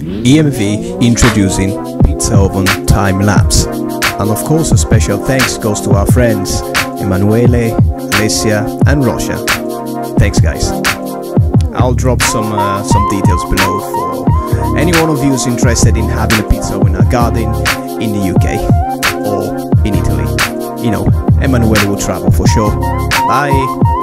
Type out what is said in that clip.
EMV introducing pizza oven time lapse. And of course a special thanks goes to our friends Emanuele, Alessia and Rocha. Thanks guys. I'll drop some details below for any one of you who's interested in having a pizza oven in a garden in the UK or in Italy. You know, Emanuele will travel for sure. Bye!